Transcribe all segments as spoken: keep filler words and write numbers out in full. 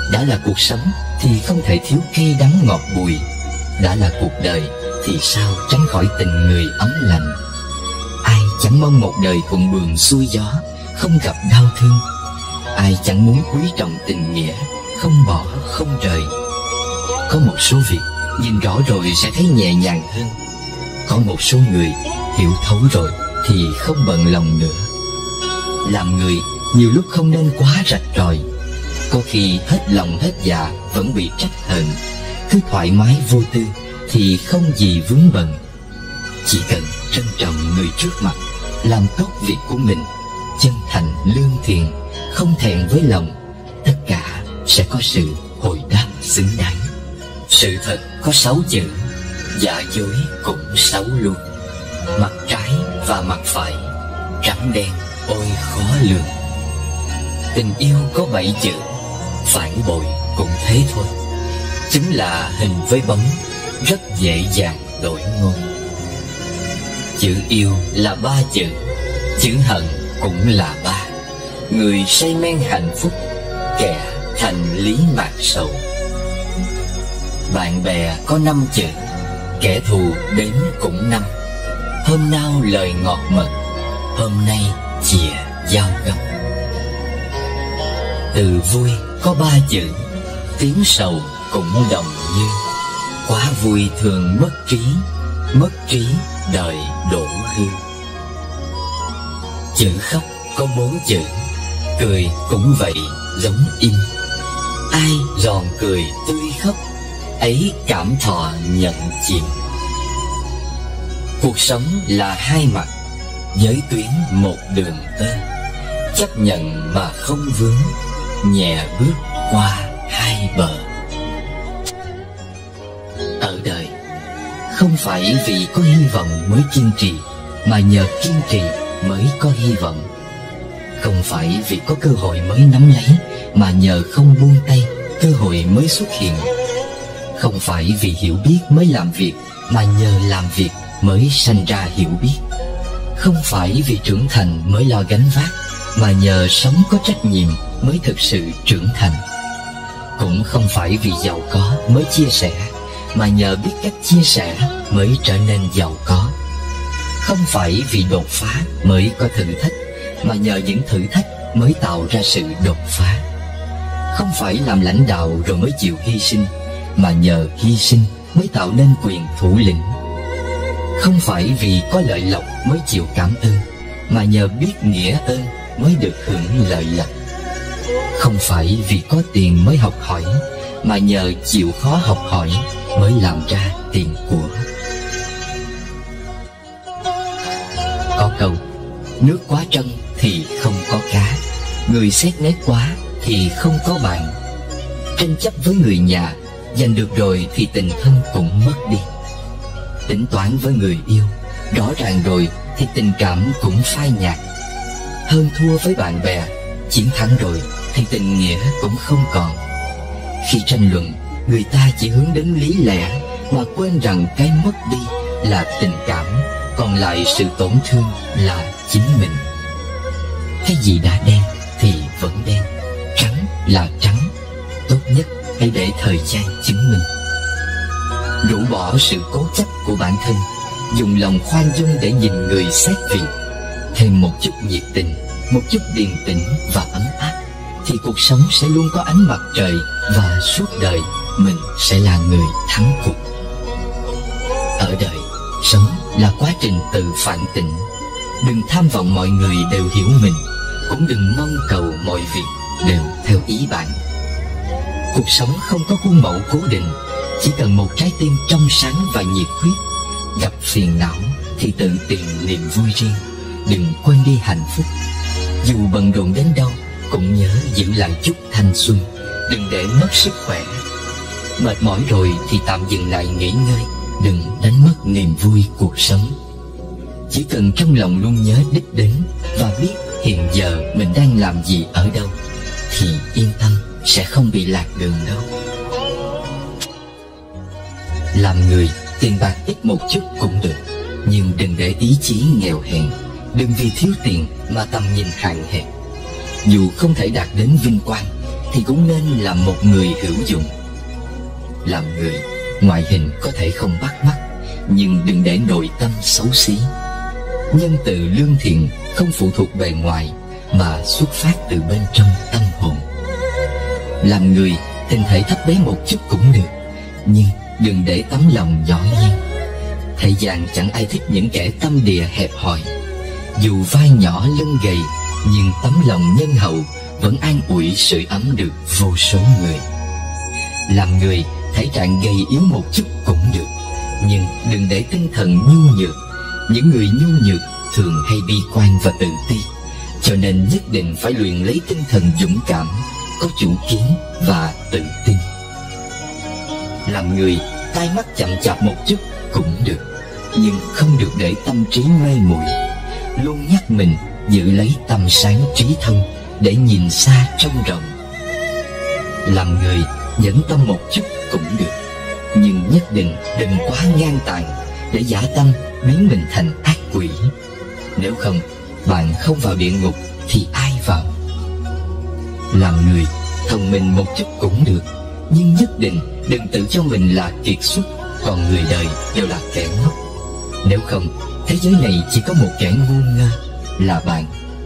Đã là cuộc sống thì không thể thiếu cay đắng ngọt bùi. Đã là cuộc đời thì sao tránh khỏi tình người ấm lạnh. Ai chẳng mong một đời thuận buồm xuôi gió, không gặp đau thương. Ai chẳng muốn quý trọng tình nghĩa, không bỏ không rời. Có một số việc nhìn rõ rồi sẽ thấy nhẹ nhàng hơn. Có một số người hiểu thấu rồi thì không bận lòng nữa. Làm người nhiều lúc không nên quá rạch ròi. Có khi hết lòng hết dạ vẫn bị trách hờn. Cứ thoải mái vô tư thì không gì vướng bận. Chỉ cần trân trọng người trước mặt, làm tốt việc của mình, chân thành lương thiện, không thẹn với lòng, tất cả sẽ có sự hồi đáp xứng đáng. Sự thật có sáu chữ, giả dối cũng xấu luôn. Mặt trái và mặt phải, trắng đen ôi khó lường. Tình yêu có bảy chữ, phản bội cũng thế thôi. Chính là hình với bóng, rất dễ dàng đổi ngôn. Chữ yêu là ba chữ, chữ hận cũng là ba. Người say men hạnh phúc, kẻ thành lý mạc sầu. Bạn bè có năm chữ, kẻ thù đến cũng năm. Hôm nào lời ngọt mật, hôm nay chìa dao găm. Từ vui có ba chữ, tiếng sầu cũng đồng như. Quá vui thường mất trí, mất trí đời đổ hư. Chữ khóc có bốn chữ, cười cũng vậy giống in. Ai giòn cười tươi khóc, ấy cảm thọ nhận chìm. Cuộc sống là hai mặt, giới tuyến một đường tơ. Chấp nhận mà không vướng, nhẹ bước qua hai bờ. Ở đời không phải vì có hy vọng mới kiên trì, mà nhờ kiên trì mới có hy vọng. Không phải vì có cơ hội mới nắm lấy, mà nhờ không buông tay cơ hội mới xuất hiện. Không phải vì hiểu biết mới làm việc, mà nhờ làm việc mới sanh ra hiểu biết. Không phải vì trưởng thành mới lo gánh vác, mà nhờ sống có trách nhiệm mới thực sự trưởng thành. Cũng không phải vì giàu có mới chia sẻ, mà nhờ biết cách chia sẻ mới trở nên giàu có. Không phải vì đột phá mới có thử thách, mà nhờ những thử thách mới tạo ra sự đột phá. Không phải làm lãnh đạo rồi mới chịu hy sinh, mà nhờ hy sinh mới tạo nên quyền thủ lĩnh. Không phải vì có lợi lộc mới chịu cảm ơn, mà nhờ biết nghĩa ơn mới được hưởng lợi lộc. Không phải vì có tiền mới học hỏi, mà nhờ chịu khó học hỏi mới làm ra tiền của. Có câu, nước quá trân thì không có cá, người xét nét quá thì không có bạn. Tranh chấp với người nhà, giành được rồi thì tình thân cũng mất đi. Tính toán với người yêu, rõ ràng rồi thì tình cảm cũng phai nhạt. Hơn thua với bạn bè, chiến thắng rồi thì tình nghĩa cũng không còn. Khi tranh luận, người ta chỉ hướng đến lý lẽ, mà quên rằng cái mất đi là tình cảm, còn lại sự tổn thương là chính mình. Cái gì đã đen thì vẫn đen, trắng là trắng. Tốt nhất hãy để thời gian chứng minh. Rũ bỏ sự cố chấp của bản thân, dùng lòng khoan dung để nhìn người xét việc. Thêm một chút nhiệt tình, một chút điềm tĩnh và ấm áp, thì cuộc sống sẽ luôn có ánh mặt trời, và suốt đời mình sẽ là người thắng cuộc. Ở đời, sống là quá trình tự phản tỉnh. Đừng tham vọng mọi người đều hiểu mình, cũng đừng mong cầu mọi việc đều theo ý bạn. Cuộc sống không có khuôn mẫu cố định, chỉ cần một trái tim trong sáng và nhiệt huyết. Gặp phiền não thì tự tìm niềm vui riêng, đừng quên đi hạnh phúc. Dù bận rộn đến đâu, cũng nhớ giữ lại chút thanh xuân, đừng để mất sức khỏe. Mệt mỏi rồi thì tạm dừng lại nghỉ ngơi, đừng đánh mất niềm vui cuộc sống. Chỉ cần trong lòng luôn nhớ đích đến, và biết hiện giờ mình đang làm gì ở đâu, thì yên tâm, sẽ không bị lạc đường đâu. Làm người, tiền bạc ít một chút cũng được, nhưng đừng để ý chí nghèo hèn. Đừng vì thiếu tiền mà tầm nhìn hạn hẹp. Dù không thể đạt đến vinh quang, thì cũng nên làm một người hữu dụng. Làm người, ngoại hình có thể không bắt mắt, nhưng đừng để nội tâm xấu xí. Nhân từ lương thiện không phụ thuộc bề ngoài, mà xuất phát từ bên trong tâm hồn. Làm người, hình thể thấp bé một chút cũng được, nhưng đừng để tấm lòng nhỏ nhen. Thế gian chẳng ai thích những kẻ tâm địa hẹp hòi. Dù vai nhỏ lưng gầy, nhưng tấm lòng nhân hậu vẫn an ủi sưởi ấm được vô số người. Làm người, thể trạng gầy yếu một chút cũng được, nhưng đừng để tinh thần nhu nhược. Những người nhu nhược thường hay bi quan và tự ti, cho nên nhất định phải luyện lấy tinh thần dũng cảm, có chủ kiến và tự tin. Làm người, tai mắt chậm chạp một chút cũng được, nhưng không được để tâm trí mê muội. Luôn nhắc mình giữ lấy tâm sáng trí thông để nhìn xa trông rộng. Làm người, nhẫn tâm một chút cũng được, nhưng nhất định đừng quá ngang tàn để giả tâm biến mình thành ác quỷ. Nếu không, bạn không vào địa ngục thì ai vào? Làm người, thông minh một chút cũng được, nhưng nhất định đừng tự cho mình là kiệt xuất, còn người đời đều là kẻ ngốc. Nếu không, thế giới này chỉ có một kẻ ngu ngơ là bạn.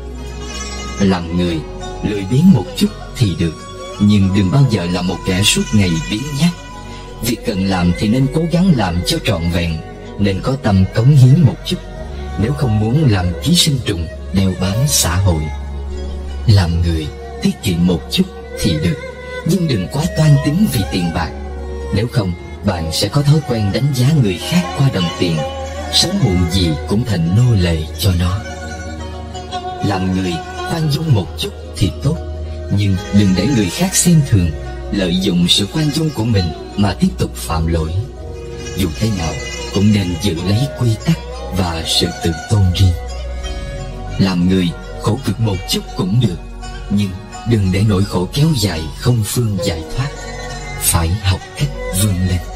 Làm người, lười biếng một chút thì được, nhưng đừng bao giờ là một kẻ suốt ngày biếng nhác. Việc cần làm thì nên cố gắng làm cho trọn vẹn, nên có tâm cống hiến một chút, nếu không muốn làm ký sinh trùng đeo bám xã hội. Làm người, tiết kiệm một chút thì được, nhưng đừng quá toan tính vì tiền bạc. Nếu không, bạn sẽ có thói quen đánh giá người khác qua đồng tiền, sớm muộn gì cũng thành nô lệ cho nó. Làm người, khoan dung một chút thì tốt, nhưng đừng để người khác xem thường, lợi dụng sự khoan dung của mình mà tiếp tục phạm lỗi. Dù thế nào cũng nên giữ lấy quy tắc và sự tự tôn riêng. Làm người, khổ cực một chút cũng được, nhưng đừng để nỗi khổ kéo dài không phương giải thoát. Phải học cách vươn lên.